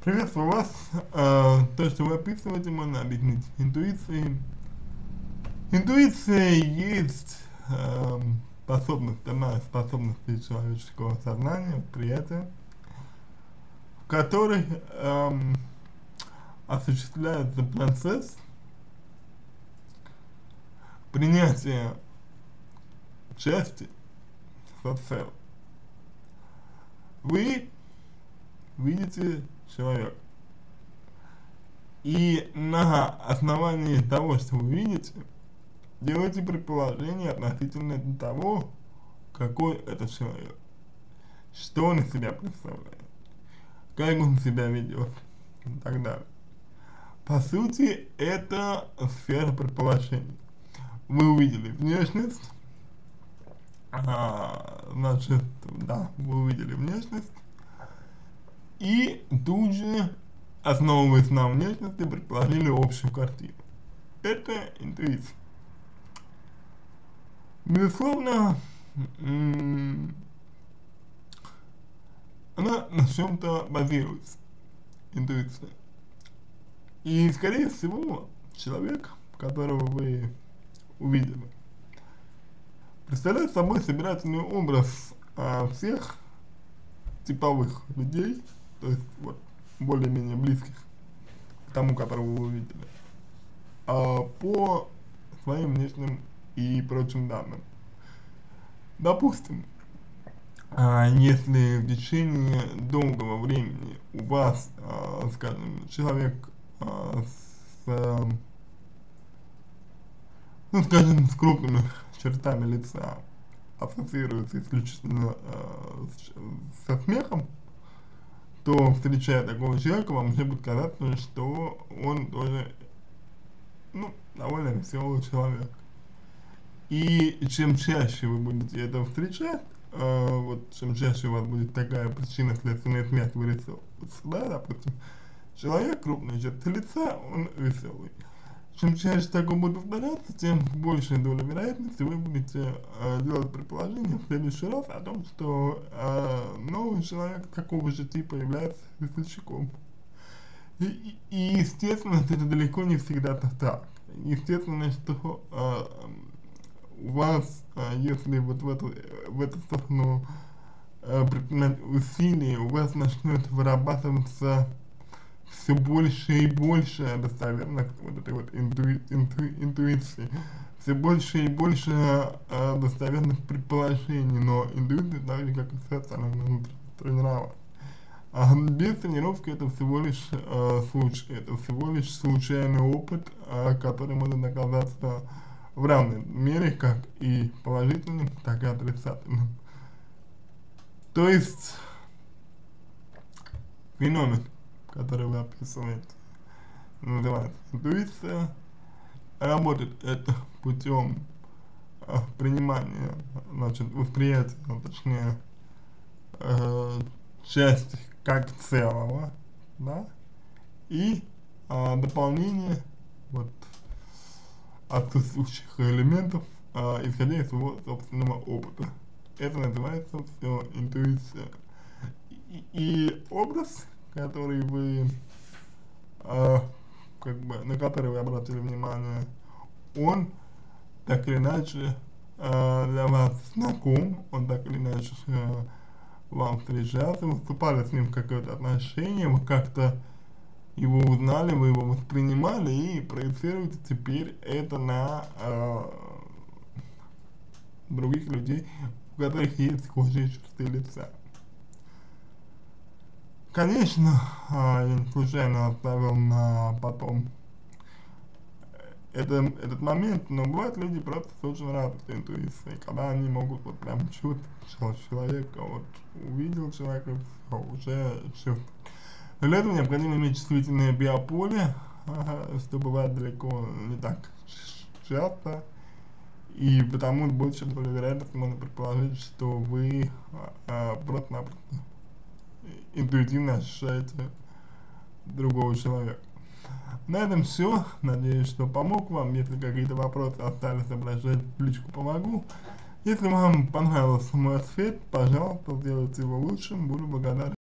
Приветствую вас. То, что вы описываете, можно объяснить интуицией. Интуиция есть способность, одна из способностей человеческого сознания, восприятия, в которой осуществляется процесс принятия части со целым. Вы видите человека, и на основании того, что вы видите, делаете предположение относительно того, какой это человек, что он из себя представляет, как он себя ведет и так далее. По сути, это сфера предположений. Вы увидели внешность, значит, да, вы увидели внешность, и тут же, основываясь на внешности, предположили общую картину. Это интуиция. Безусловно, она на чем-то базируется, интуиция. И, скорее всего, человек, которого вы увидели, представляет собой собирательный образ всех типовых людей, то есть вот более-менее близких к тому, которого вы увидели, по своим внешним и прочим данным. Допустим, если в течение долгого времени у вас, скажем, человек с крупными чертами лица ассоциируется исключительно со смехом, то, встречая такого человека, вам уже будет казаться, что он тоже, довольно веселый человек. И чем чаще вы будете это встречать, чем чаще у вас будет такая причинно-следственная связь вырисовываться, да, допустим, человек, крупные черты лица, он веселый. Чем чаще такое будет повторяться, тем большая доля вероятности вы будете делать предположение в следующий раз о том, что новый человек такого же типа является весельчаком. И естественно, это далеко не всегда так. Естественно, что у вас, если вот в эту сторону предпринять усилия, у вас начнет вырабатываться все больше и больше достоверных вот этой вот интуиции, все больше и больше достоверных предположений, но интуиция, так же как и сердце, она нужно тренировать. Без тренировки это всего лишь случай, это всего лишь случайный опыт, который может оказаться в равной мере как и положительным, так и отрицательным. То есть феномен, который вы описываете, называется интуиция. Работает это путем принимания, значит, восприятия, точнее, части как целого, да, и дополнение вот отсутствующих элементов, исходя из своего собственного опыта. Это называется все интуиция. И образ, который вы, на который вы обратили внимание, он так или иначе для вас знаком, он так или иначе вам встречался, вы вступали с ним в какое-то отношение, вы как-то его узнали, вы его воспринимали и проецируете теперь это на других людей, у которых есть схожие черты лица. Конечно, я не случайно оставил на потом этот момент, но бывают люди просто с очень развитой интуицией, когда они могут вот прям чувствовать человека, вот увидел человека, все, уже чувствует. Но для этого необходимо иметь чувствительное биополе, что бывает далеко не так часто, и потому больше доля вероятности можно предположить, что вы просто-напросто интуитивно ощущаете другого человека. На этом все. Надеюсь, что помог вам. Если какие-то вопросы остались, обращайтесь в личку, помогу. Если вам понравился мой ответ, пожалуйста, сделайте его лучшим. Буду благодарен.